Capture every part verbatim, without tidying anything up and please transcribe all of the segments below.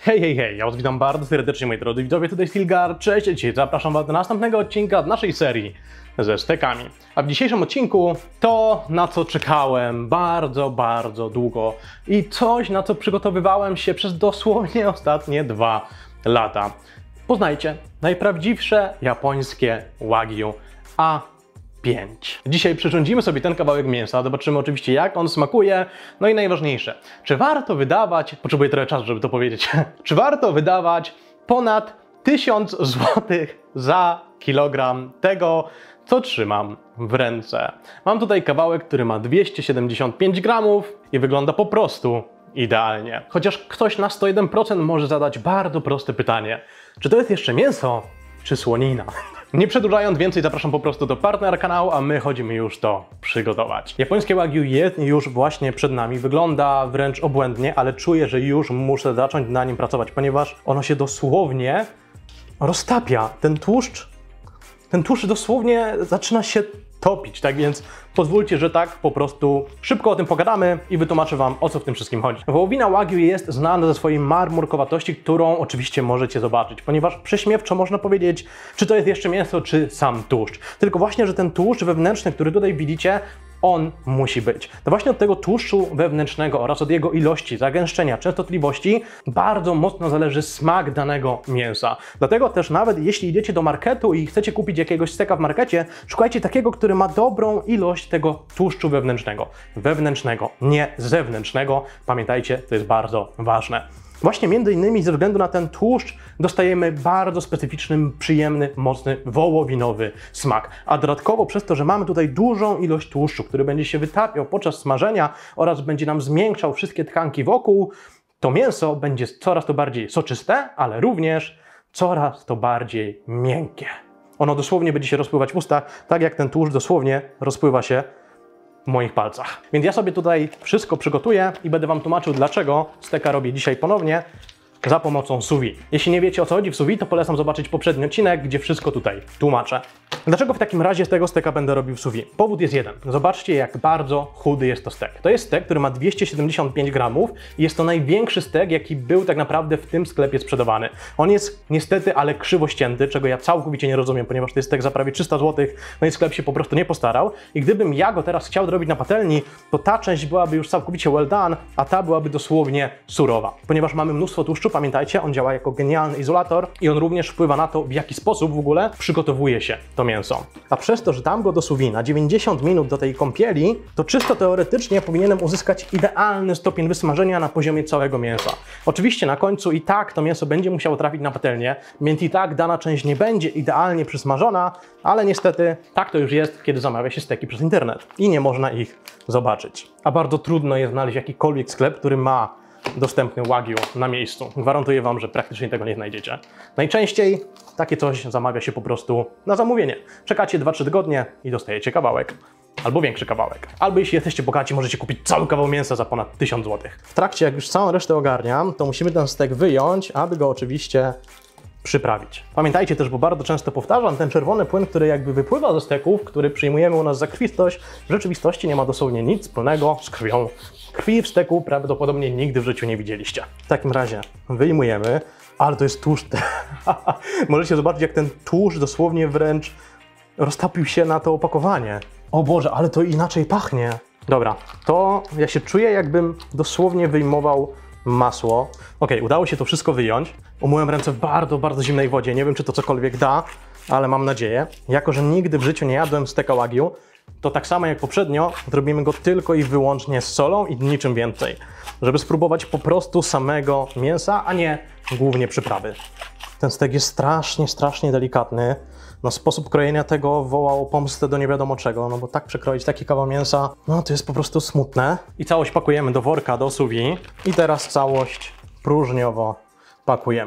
Hej, hej, hej, ja was witam bardzo serdecznie, moi drodzy widzowie, tutaj Stilgar, cześć, dzisiaj zapraszam was do następnego odcinka z naszej serii ze stekami. A w dzisiejszym odcinku to, na co czekałem bardzo, bardzo długo i coś, na co przygotowywałem się przez dosłownie ostatnie dwa lata. Poznajcie najprawdziwsze japońskie Wagyu A pięć. Dzisiaj przyrządzimy sobie ten kawałek mięsa, zobaczymy oczywiście jak on smakuje, no i najważniejsze, czy warto wydawać, potrzebuję trochę czasu, żeby to powiedzieć, czy warto wydawać ponad tysiąc złotych za kilogram tego, co trzymam w ręce. Mam tutaj kawałek, który ma dwieście siedemdziesiąt pięć gramów i wygląda po prostu idealnie. Chociaż ktoś na sto jeden procent może zadać bardzo proste pytanie, czy to jest jeszcze mięso, czy słonina? Nie przedłużając więcej, zapraszam po prostu do partnera kanału, a my chodzimy już to przygotować. Japońskie Wagyu jest już właśnie przed nami, wygląda wręcz obłędnie, ale czuję, że już muszę zacząć na nim pracować, ponieważ ono się dosłownie roztapia. Ten tłuszcz, ten tłuszcz dosłownie zaczyna się topić, tak więc pozwólcie, że tak po prostu szybko o tym pogadamy i wytłumaczę wam, o co w tym wszystkim chodzi. Wołowina Wagyu jest znana ze swojej marmurkowatości, którą oczywiście możecie zobaczyć, ponieważ prześmiewczo można powiedzieć, czy to jest jeszcze mięso, czy sam tłuszcz. Tylko właśnie, że ten tłuszcz wewnętrzny, który tutaj widzicie, on musi być. To właśnie od tego tłuszczu wewnętrznego oraz od jego ilości, zagęszczenia, częstotliwości bardzo mocno zależy smak danego mięsa. Dlatego też nawet jeśli idziecie do marketu i chcecie kupić jakiegoś steka w markecie, szukajcie takiego, który ma dobrą ilość tego tłuszczu wewnętrznego. Wewnętrznego, nie zewnętrznego. Pamiętajcie, to jest bardzo ważne. Właśnie między innymi ze względu na ten tłuszcz dostajemy bardzo specyficzny, przyjemny, mocny, wołowinowy smak. A dodatkowo przez to, że mamy tutaj dużą ilość tłuszczu, który będzie się wytapiał podczas smażenia oraz będzie nam zmiękczał wszystkie tkanki wokół, to mięso będzie coraz to bardziej soczyste, ale również coraz to bardziej miękkie. Ono dosłownie będzie się rozpływać w ustach, tak jak ten tłuszcz dosłownie rozpływa się w moich palcach. Więc ja sobie tutaj wszystko przygotuję i będę wam tłumaczył, dlaczego steka robię dzisiaj ponownie za pomocą sous vide. Jeśli nie wiecie, o co chodzi w sous vide, to polecam zobaczyć poprzedni odcinek, gdzie wszystko tutaj tłumaczę. Dlaczego w takim razie z tego steka będę robił w sous vide? Powód jest jeden. Zobaczcie, jak bardzo chudy jest to stek. To jest stek, który ma dwieście siedemdziesiąt pięć gramów i jest to największy stek, jaki był tak naprawdę w tym sklepie sprzedawany. On jest niestety, ale krzywo ścięty, czego ja całkowicie nie rozumiem, ponieważ to jest stek za prawie trzysta złotych, no i sklep się po prostu nie postarał. I gdybym ja go teraz chciał zrobić na patelni, to ta część byłaby już całkowicie well done, a ta byłaby dosłownie surowa. Ponieważ mamy mnóstwo tłuszczu, pamiętajcie, on działa jako genialny izolator i on również wpływa na to, w jaki sposób w ogóle przygotowuje się to mięso. A przez to, że dam go do sous vide na dziewięćdziesiąt minut do tej kąpieli, to czysto teoretycznie powinienem uzyskać idealny stopień wysmażenia na poziomie całego mięsa. Oczywiście na końcu i tak to mięso będzie musiało trafić na patelnię, więc i tak dana część nie będzie idealnie przysmażona, ale niestety tak to już jest, kiedy zamawia się steki przez internet i nie można ich zobaczyć. A bardzo trudno jest znaleźć jakikolwiek sklep, który ma dostępny Wagyu na miejscu. Gwarantuję wam, że praktycznie tego nie znajdziecie. Najczęściej takie coś zamawia się po prostu na zamówienie. Czekacie dwa trzy tygodnie i dostajecie kawałek. Albo większy kawałek. Albo jeśli jesteście bogaci, możecie kupić cały kawał mięsa za ponad tysiąc złotych. W trakcie, jak już całą resztę ogarniam, to musimy ten stek wyjąć, aby go oczywiście przyprawić. Pamiętajcie też, bo bardzo często powtarzam, ten czerwony płyn, który jakby wypływa ze steków, który przyjmujemy u nas za krwistość, w rzeczywistości nie ma dosłownie nic wspólnego z krwią. Krwi w steku prawdopodobnie nigdy w życiu nie widzieliście. W takim razie wyjmujemy, ale to jest tłuszcz. Możecie zobaczyć, jak ten tłuszcz dosłownie wręcz roztapił się na to opakowanie. O Boże, ale to inaczej pachnie. Dobra, to ja się czuję, jakbym dosłownie wyjmował masło. Ok, udało się to wszystko wyjąć. Umyłem ręce w bardzo, bardzo zimnej wodzie. Nie wiem, czy to cokolwiek da, ale mam nadzieję. Jako że nigdy w życiu nie jadłem steka Wagyu, to tak samo jak poprzednio zrobimy go tylko i wyłącznie z solą i niczym więcej. Żeby spróbować po prostu samego mięsa, a nie głównie przyprawy. Ten stek jest strasznie, strasznie delikatny. No, sposób krojenia tego wołał pomstę do nie wiadomo czego, no bo tak przekroić taki kawał mięsa, no to jest po prostu smutne. I całość pakujemy do worka, do sous vide. I teraz całość próżniowo pakujemy.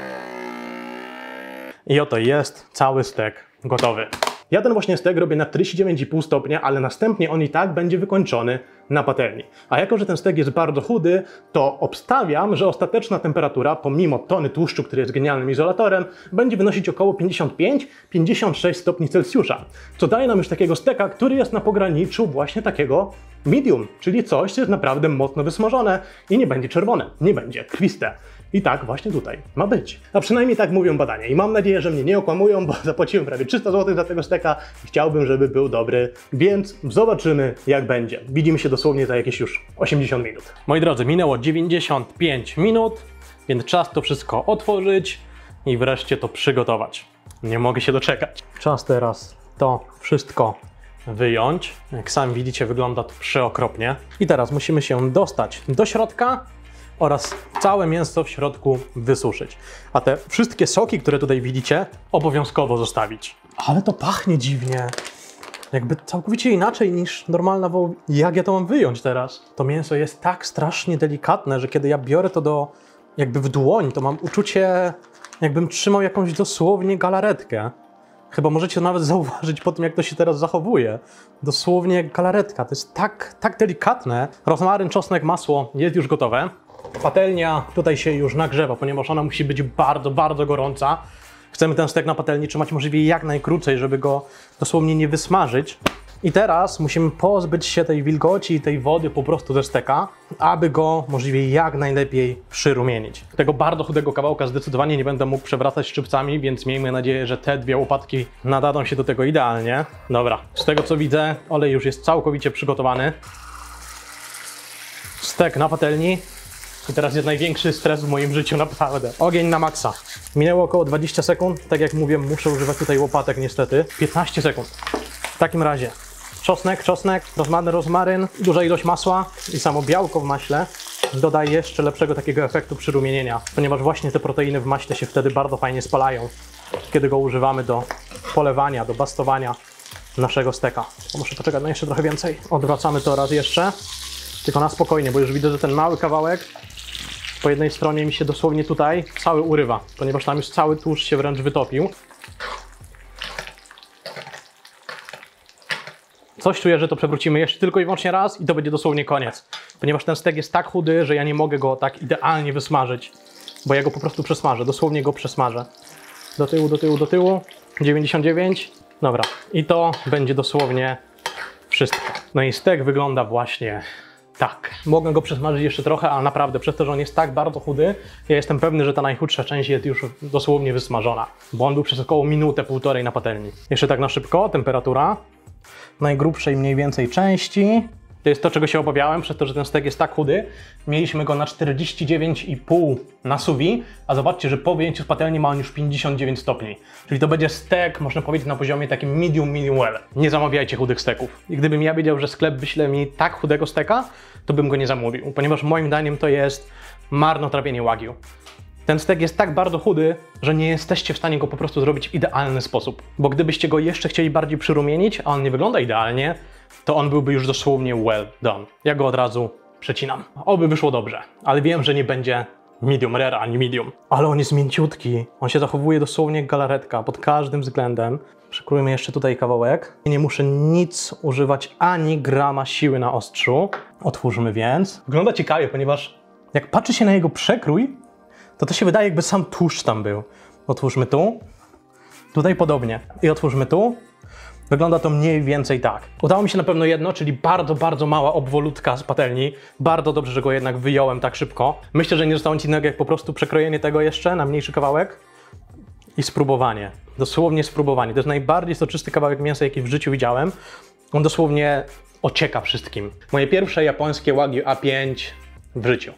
I oto jest cały stek gotowy. Ja ten właśnie stek robię na czterdzieści dziewięć i pół stopnia, ale następnie on i tak będzie wykończony na patelni. A jako że ten stek jest bardzo chudy, to obstawiam, że ostateczna temperatura, pomimo tony tłuszczu, który jest genialnym izolatorem, będzie wynosić około pięćdziesiąt pięć do pięćdziesięciu sześciu stopni Celsjusza, co daje nam już takiego steka, który jest na pograniczu właśnie takiego medium, czyli coś, co jest naprawdę mocno wysmażone i nie będzie czerwone, nie będzie krwiste. I tak właśnie tutaj ma być. A przynajmniej tak mówią badania. I mam nadzieję, że mnie nie okłamują, bo zapłaciłem prawie trzysta złotych za tego steka i chciałbym, żeby był dobry. Więc zobaczymy, jak będzie. Widzimy się dosłownie za jakieś już osiemdziesiąt minut. Moi drodzy, minęło dziewięćdziesiąt pięć minut, więc czas to wszystko otworzyć i wreszcie to przygotować. Nie mogę się doczekać. Czas teraz to wszystko wyjąć. Jak sami widzicie, wygląda to przeokropnie. I teraz musimy się dostać do środka oraz całe mięso w środku wysuszyć. A te wszystkie soki, które tutaj widzicie, obowiązkowo zostawić. Ale to pachnie dziwnie. Jakby całkowicie inaczej niż normalna wołowina. Jak ja to mam wyjąć teraz? To mięso jest tak strasznie delikatne, że kiedy ja biorę to do jakby w dłoń, to mam uczucie, jakbym trzymał jakąś dosłownie galaretkę. Chyba możecie nawet zauważyć po tym, jak to się teraz zachowuje. Dosłownie jak galaretka. To jest tak, tak delikatne. Rozmaryn, czosnek, masło jest już gotowe. Patelnia tutaj się już nagrzewa, ponieważ ona musi być bardzo, bardzo gorąca. Chcemy ten stek na patelni trzymać możliwie jak najkrócej, żeby go dosłownie nie wysmażyć. I teraz musimy pozbyć się tej wilgoci i tej wody po prostu ze steka, aby go możliwie jak najlepiej przyrumienić. Tego bardzo chudego kawałka zdecydowanie nie będę mógł przewracać szczypcami, więc miejmy nadzieję, że te dwie łopatki nadadzą się do tego idealnie. Dobra, z tego co widzę, olej już jest całkowicie przygotowany. Stek na patelni. I teraz jest największy stres w moim życiu, naprawdę. Ogień na maksa. Minęło około dwadzieścia sekund. Tak jak mówię, muszę używać tutaj łopatek niestety. piętnaście sekund. W takim razie czosnek, czosnek, rozmaryn, rozmaryn, duża ilość masła i samo białko w maśle dodaje jeszcze lepszego takiego efektu przyrumienienia, ponieważ właśnie te proteiny w maśle się wtedy bardzo fajnie spalają, kiedy go używamy do polewania, do bastowania naszego steka. O, muszę poczekać na jeszcze trochę więcej. Odwracamy to raz jeszcze, tylko na spokojnie, bo już widzę, że ten mały kawałek po jednej stronie mi się dosłownie tutaj cały urywa, ponieważ tam już cały tłuszcz się wręcz wytopił. Coś czuję, że to przewrócimy jeszcze tylko i wyłącznie raz i to będzie dosłownie koniec. Ponieważ ten stek jest tak chudy, że ja nie mogę go tak idealnie wysmażyć, bo ja go po prostu przesmażę, dosłownie go przesmażę. Do tyłu, do tyłu, do tyłu, dziewięćdziesiąt dziewięć, dobra. I to będzie dosłownie wszystko. No i stek wygląda właśnie tak. Mogę go przesmażyć jeszcze trochę, ale naprawdę przez to, że on jest tak bardzo chudy, ja jestem pewny, że ta najchudsza część jest już dosłownie wysmażona, bo on był przez około minutę, półtorej na patelni. Jeszcze tak na szybko, temperatura najgrubszej mniej więcej części. To jest to, czego się obawiałem, przez to, że ten stek jest tak chudy. Mieliśmy go na czterdzieści dziewięć i pół na sous vide, a zobaczcie, że po wyjęciu z patelni ma on już pięćdziesiąt dziewięć stopni. Czyli to będzie stek, można powiedzieć, na poziomie takim medium, medium well. Nie zamawiajcie chudych steków. I gdybym ja wiedział, że sklep wyśle mi tak chudego steka, to bym go nie zamówił, ponieważ moim zdaniem to jest marnotrawienie wagyu. Ten stek jest tak bardzo chudy, że nie jesteście w stanie go po prostu zrobić w idealny sposób. Bo gdybyście go jeszcze chcieli bardziej przyrumienić, a on nie wygląda idealnie, to on byłby już dosłownie well done. Ja go od razu przecinam. Oby wyszło dobrze, ale wiem, że nie będzie medium rare ani medium. Ale on jest mięciutki. On się zachowuje dosłownie jak galaretka pod każdym względem. Przykrójmy jeszcze tutaj kawałek. Nie muszę nic używać, ani grama siły na ostrzu. Otwórzmy więc. Wygląda ciekawie, ponieważ jak patrzy się na jego przekrój, to to się wydaje, jakby sam tłuszcz tam był. Otwórzmy tu. Tutaj podobnie. I otwórzmy tu. Wygląda to mniej więcej tak. Udało mi się na pewno jedno, czyli bardzo, bardzo mała obwolutka z patelni. Bardzo dobrze, że go jednak wyjąłem tak szybko. Myślę, że nie zostało nic innego, jak po prostu przekrojenie tego jeszcze na mniejszy kawałek i spróbowanie. Dosłownie spróbowanie. To jest najbardziej soczysty kawałek mięsa, jaki w życiu widziałem. On dosłownie ocieka wszystkim. Moje pierwsze japońskie Wagyu A pięć w życiu.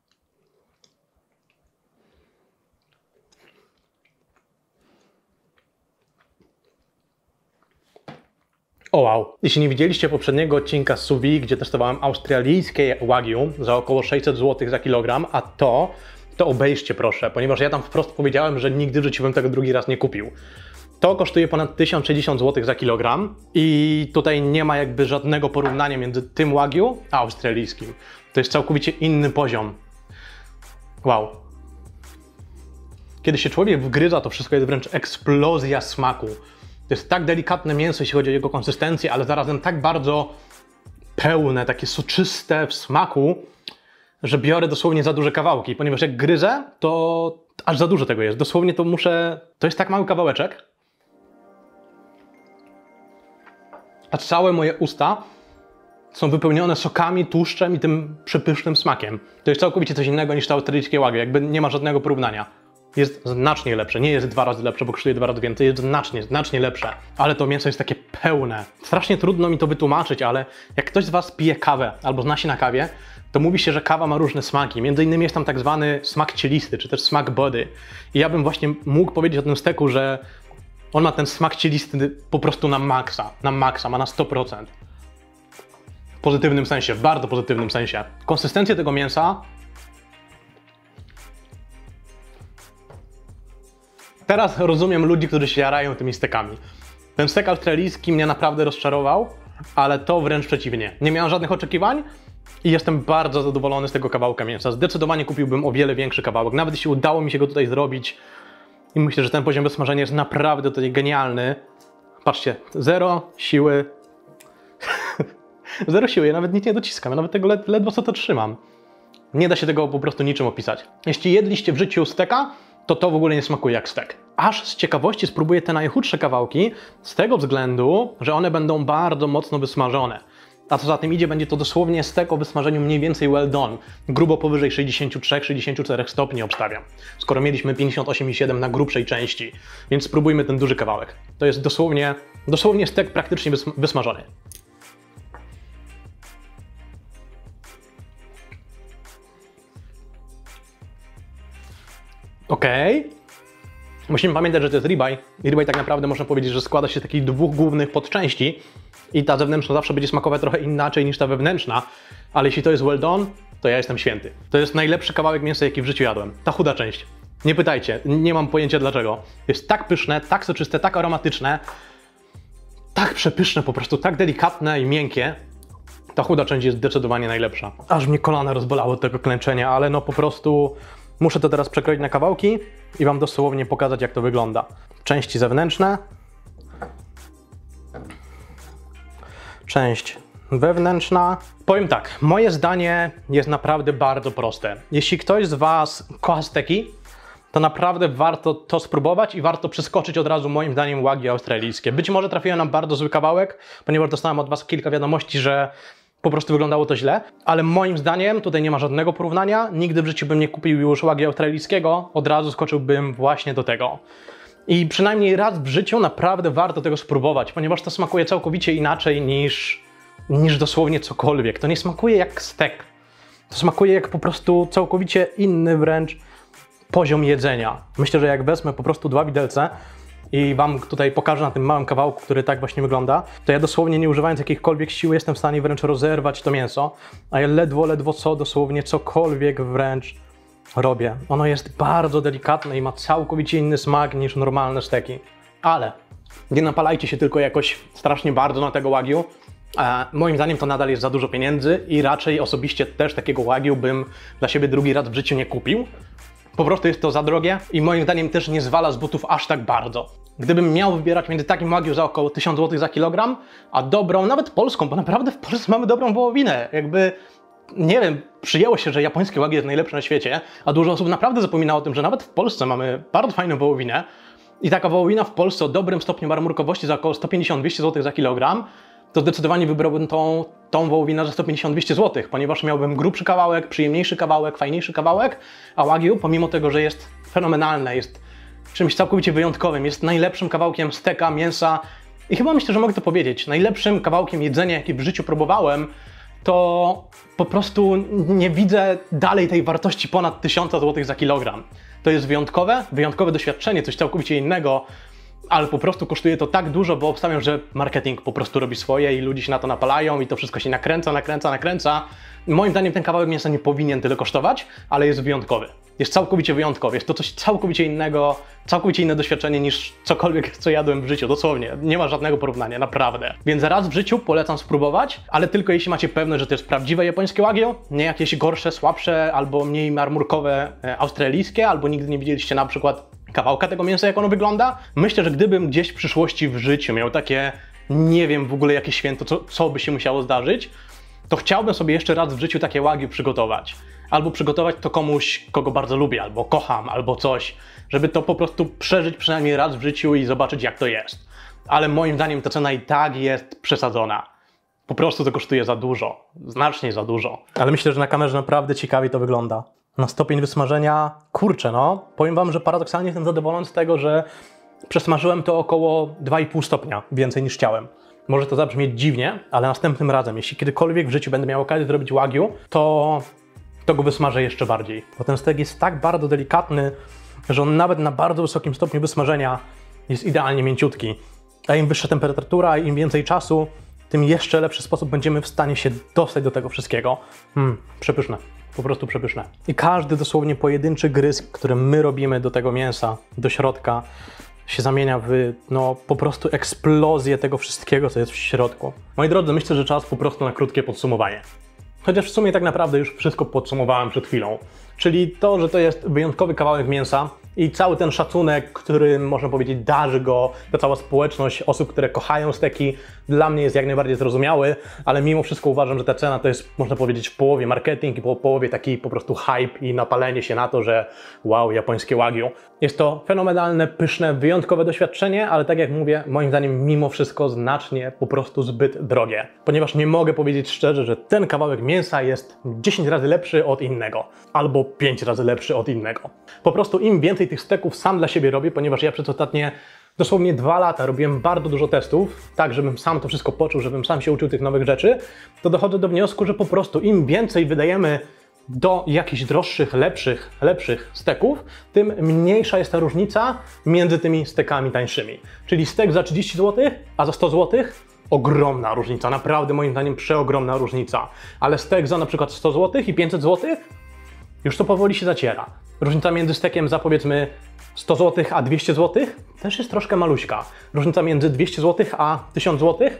O wow! Jeśli nie widzieliście poprzedniego odcinka z sous vide, gdzie testowałem australijskie Wagyu za około sześćset złotych za kilogram, a to, to obejrzcie proszę, ponieważ ja tam wprost powiedziałem, że nigdy w życiu bym tego drugi raz nie kupił. To kosztuje ponad tysiąc sześćdziesiąt złotych za kilogram i tutaj nie ma jakby żadnego porównania między tym Wagyu a australijskim. To jest całkowicie inny poziom. Wow! Kiedy się człowiek wgryza, to wszystko jest wręcz eksplozja smaku. To jest tak delikatne mięso, jeśli chodzi o jego konsystencję, ale zarazem tak bardzo pełne, takie soczyste w smaku, że biorę dosłownie za duże kawałki, ponieważ jak gryzę, to aż za dużo tego jest. Dosłownie to muszę... To jest tak mały kawałeczek, a całe moje usta są wypełnione sokami, tłuszczem i tym przepysznym smakiem. To jest całkowicie coś innego niż to australijskie wagyu, jakby nie ma żadnego porównania. Jest znacznie lepsze, nie jest dwa razy lepsze, bo kosztuje dwa razy więcej, jest znacznie, znacznie lepsze. Ale to mięso jest takie pełne. Strasznie trudno mi to wytłumaczyć, ale jak ktoś z Was pije kawę albo zna się na kawie, to mówi się, że kawa ma różne smaki. Między innymi jest tam tak zwany smak cielisty, czy też smak body. I ja bym właśnie mógł powiedzieć o tym steku, że on ma ten smak cielisty po prostu na maksa, na maksa, ma na sto procent. W pozytywnym sensie, w bardzo pozytywnym sensie. Konsystencję tego mięsa teraz rozumiem ludzi, którzy się jarają tymi stekami. Ten stek australijski mnie naprawdę rozczarował, ale to wręcz przeciwnie. Nie miałem żadnych oczekiwań i jestem bardzo zadowolony z tego kawałka mięsa. Zdecydowanie kupiłbym o wiele większy kawałek, nawet jeśli udało mi się go tutaj zrobić. I myślę, że ten poziom wysmażenia jest naprawdę tutaj genialny. Patrzcie, zero siły. Zero siły, ja nawet nic nie dociskam, ja nawet tego led ledwo co to trzymam. Nie da się tego po prostu niczym opisać. Jeśli jedliście w życiu steka, to to w ogóle nie smakuje jak stek. Aż z ciekawości spróbuję te najchudsze kawałki, z tego względu, że one będą bardzo mocno wysmażone. A co za tym idzie, będzie to dosłownie stek o wysmażeniu mniej więcej well done. Grubo powyżej sześćdziesiąt trzy do sześćdziesięciu czterech stopni obstawiam. Skoro mieliśmy pięćdziesiąt osiem i siedem na grubszej części. Więc spróbujmy ten duży kawałek. To jest dosłownie, dosłownie stek praktycznie wysm wysmażony. Okej. Okay. Musimy pamiętać, że to jest ribeye. I ribeye tak naprawdę można powiedzieć, że składa się z takich dwóch głównych podczęści. I ta zewnętrzna zawsze będzie smakować trochę inaczej niż ta wewnętrzna. Ale jeśli to jest well done, to ja jestem święty. To jest najlepszy kawałek mięsa, jaki w życiu jadłem. Ta chuda część. Nie pytajcie, nie mam pojęcia dlaczego. Jest tak pyszne, tak soczyste, tak aromatyczne. Tak przepyszne, po prostu tak delikatne i miękkie. Ta chuda część jest zdecydowanie najlepsza. Aż mnie kolana rozbolało od tego klęczenia, ale no po prostu... Muszę to teraz przekroić na kawałki i Wam dosłownie pokazać, jak to wygląda. Części zewnętrzne. Część wewnętrzna. Powiem tak, moje zdanie jest naprawdę bardzo proste. Jeśli ktoś z Was kocha steki, to naprawdę warto to spróbować i warto przeskoczyć od razu moim zdaniem wagyu australijskie. Być może trafiłem na bardzo zły kawałek, ponieważ dostałem od Was kilka wiadomości, że po prostu wyglądało to źle, ale moim zdaniem tutaj nie ma żadnego porównania. Nigdy w życiu bym nie kupił już wagyu australijskiego, od razu skoczyłbym właśnie do tego. I przynajmniej raz w życiu naprawdę warto tego spróbować, ponieważ to smakuje całkowicie inaczej niż, niż dosłownie cokolwiek. To nie smakuje jak stek. To smakuje jak po prostu całkowicie inny wręcz poziom jedzenia. Myślę, że jak wezmę po prostu dwa widelce i Wam tutaj pokażę na tym małym kawałku, który tak właśnie wygląda, to ja dosłownie nie używając jakichkolwiek sił jestem w stanie wręcz rozerwać to mięso, a ja ledwo, ledwo co, dosłownie cokolwiek wręcz robię. Ono jest bardzo delikatne i ma całkowicie inny smak niż normalne steki. Ale nie napalajcie się tylko jakoś strasznie bardzo na tego wagyu. E, moim zdaniem to nadal jest za dużo pieniędzy i raczej osobiście też takiego wagyu bym dla siebie drugi raz w życiu nie kupił. Po prostu jest to za drogie i moim zdaniem też nie zwala z butów aż tak bardzo. Gdybym miał wybierać między takim wagyu za około tysiąc złotych za kilogram, a dobrą, nawet polską, bo naprawdę w Polsce mamy dobrą wołowinę. Jakby, nie wiem, przyjęło się, że japońskie wagyu jest najlepsze na świecie, a dużo osób naprawdę zapomina o tym, że nawet w Polsce mamy bardzo fajną wołowinę i taka wołowina w Polsce o dobrym stopniu marmurkowości za około sto pięćdziesiąt do dwustu złotych za kilogram, to zdecydowanie wybrałbym tą, tą wołowinę za sto pięćdziesiąt do dwustu złotych, ponieważ miałbym grubszy kawałek, przyjemniejszy kawałek, fajniejszy kawałek, a wagyu, pomimo tego, że jest fenomenalne, jest czymś całkowicie wyjątkowym, jest najlepszym kawałkiem steka, mięsa i chyba myślę, że mogę to powiedzieć, najlepszym kawałkiem jedzenia, jaki w życiu próbowałem, to po prostu nie widzę dalej tej wartości ponad tysiąc złotych za kilogram. To jest wyjątkowe, wyjątkowe doświadczenie, coś całkowicie innego, ale po prostu kosztuje to tak dużo, bo obstawiam, że marketing po prostu robi swoje i ludzie się na to napalają i to wszystko się nakręca, nakręca, nakręca. Moim zdaniem ten kawałek mięsa nie powinien tyle kosztować, ale jest wyjątkowy. Jest całkowicie wyjątkowy, jest to coś całkowicie innego, całkowicie inne doświadczenie niż cokolwiek, co jadłem w życiu, dosłownie. Nie ma żadnego porównania, naprawdę. Więc raz w życiu polecam spróbować, ale tylko jeśli macie pewność, że to jest prawdziwe japońskie wagyu, nie jakieś gorsze, słabsze albo mniej marmurkowe e, australijskie, albo nigdy nie widzieliście na przykład kawałka tego mięsa, jak ono wygląda. Myślę, że gdybym gdzieś w przyszłości w życiu miał takie, nie wiem w ogóle jakie święto, co, co by się musiało zdarzyć, to chciałbym sobie jeszcze raz w życiu takie wagyu przygotować. Albo przygotować to komuś, kogo bardzo lubię, albo kocham, albo coś, żeby to po prostu przeżyć przynajmniej raz w życiu i zobaczyć, jak to jest. Ale moim zdaniem ta cena i tak jest przesadzona. Po prostu to kosztuje za dużo, znacznie za dużo. Ale myślę, że na kamerze naprawdę ciekawie to wygląda. Na stopień wysmażenia, kurczę no, powiem wam, że paradoksalnie jestem zadowolony z tego, że przesmażyłem to około dwa i pół stopnia więcej niż chciałem. Może to zabrzmieć dziwnie, ale następnym razem, jeśli kiedykolwiek w życiu będę miał okazję zrobić wagyu, to, to go wysmażę jeszcze bardziej. Bo ten stek jest tak bardzo delikatny, że on nawet na bardzo wysokim stopniu wysmażenia jest idealnie mięciutki. A im wyższa temperatura, im więcej czasu, tym jeszcze lepszy sposób będziemy w stanie się dostać do tego wszystkiego. Hmm, przepyszne. Po prostu przepyszne. I każdy dosłownie pojedynczy gryz, który my robimy do tego mięsa, do środka, się zamienia w no po prostu eksplozję tego wszystkiego, co jest w środku. Moi drodzy, myślę, że czas po prostu na krótkie podsumowanie. Chociaż w sumie tak naprawdę już wszystko podsumowałem przed chwilą. Czyli to, że to jest wyjątkowy kawałek mięsa i cały ten szacunek, który można powiedzieć darzy go ta cała społeczność osób, które kochają steki, dla mnie jest jak najbardziej zrozumiały, ale mimo wszystko uważam, że ta cena to jest, można powiedzieć, w połowie marketing i po połowie taki po prostu hype i napalenie się na to, że wow, japońskie wagyu. Jest to fenomenalne, pyszne, wyjątkowe doświadczenie, ale tak jak mówię, moim zdaniem mimo wszystko znacznie po prostu zbyt drogie. Ponieważ nie mogę powiedzieć szczerze, że ten kawałek mięsa jest dziesięć razy lepszy od innego, albo pięć razy lepszy od innego. Po prostu im więcej tych steków sam dla siebie robię, ponieważ ja przez ostatnie dosłownie dwa lata robiłem bardzo dużo testów, tak żebym sam to wszystko poczuł, żebym sam się uczył tych nowych rzeczy, to dochodzę do wniosku, że po prostu im więcej wydajemy do jakichś droższych, lepszych, lepszych steków, tym mniejsza jest ta różnica między tymi stekami tańszymi. Czyli stek za trzydzieści złotych, a za sto złotych ogromna różnica, naprawdę moim zdaniem przeogromna różnica. Ale stek za na przykład sto złotych i pięćset złotych już to powoli się zaciera. Różnica między stekiem za powiedzmy sto złotych a dwieście złotych też jest troszkę maluśka. Różnica między dwieście złotych a tysiąc złotych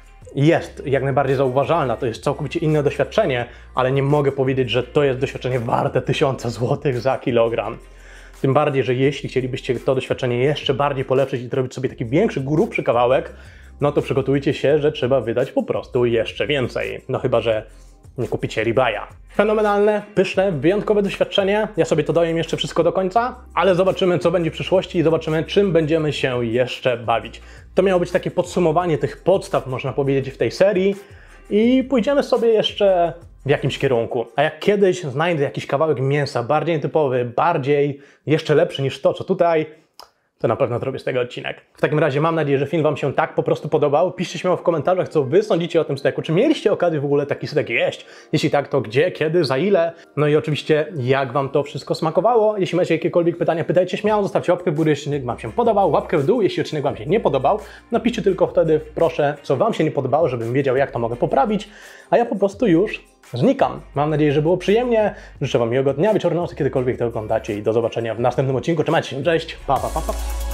jest jak najbardziej zauważalna. To jest całkowicie inne doświadczenie, ale nie mogę powiedzieć, że to jest doświadczenie warte tysiąca złotych za kilogram. Tym bardziej, że jeśli chcielibyście to doświadczenie jeszcze bardziej polepszyć i zrobić sobie taki większy, grubszy kawałek, no to przygotujcie się, że trzeba wydać po prostu jeszcze więcej. No chyba że nie kupicie ribaja. Fenomenalne, pyszne, wyjątkowe doświadczenie. Ja sobie to dojem jeszcze wszystko do końca, ale zobaczymy, co będzie w przyszłości i zobaczymy, czym będziemy się jeszcze bawić. To miało być takie podsumowanie tych podstaw, można powiedzieć, w tej serii i pójdziemy sobie jeszcze w jakimś kierunku. A jak kiedyś znajdę jakiś kawałek mięsa bardziej typowy, bardziej jeszcze lepszy niż to, co tutaj, to na pewno zrobię z tego odcinek. W takim razie mam nadzieję, że film wam się tak po prostu podobał. Piszcie śmiało w komentarzach, co wy sądzicie o tym steku. Czy mieliście okazję w ogóle taki stek jeść? Jeśli tak, to gdzie, kiedy, za ile? No i oczywiście, jak wam to wszystko smakowało? Jeśli macie jakiekolwiek pytania, pytajcie śmiało. Zostawcie łapkę w górę, jeśli odcinek wam się podobał. Łapkę w dół, jeśli odcinek wam się nie podobał. Napiszcie tylko wtedy, proszę, co wam się nie podobało, żebym wiedział, jak to mogę poprawić. A ja po prostu już znikam. Mam nadzieję, że było przyjemnie. Życzę wam miłego dnia, wieczoru, nocy, kiedykolwiek to oglądacie i do zobaczenia w następnym odcinku. Trzymajcie się, cześć, pa, pa, pa, pa.